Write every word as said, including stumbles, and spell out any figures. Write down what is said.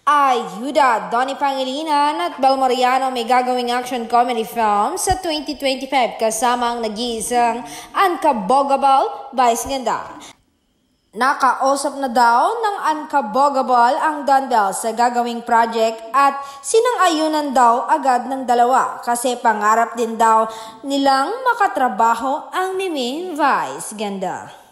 Ayuda, Donnie Pangilinan at Bel Mariano may gagawing action comedy film sa twenty twenty-five kasama ang nag-iisang Unkabogable Vice Ganda. Nakausap na daw ng Unkabogable ang Don Bel sa gagawing project at sinang-ayunan daw agad ng dalawa kasi pangarap din daw nilang makatrabaho ang Mimi Vice Ganda.